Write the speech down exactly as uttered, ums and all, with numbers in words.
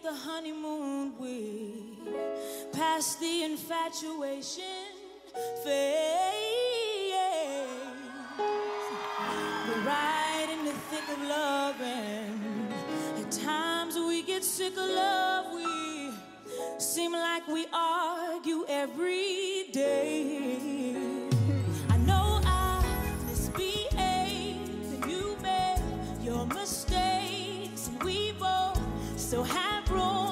the honeymoon we past the infatuation phase. We're right in the thick of love, and at times we get sick of love. We seem like we argue every day. I know I misbehaved, and you made your mistakes, and we both still have room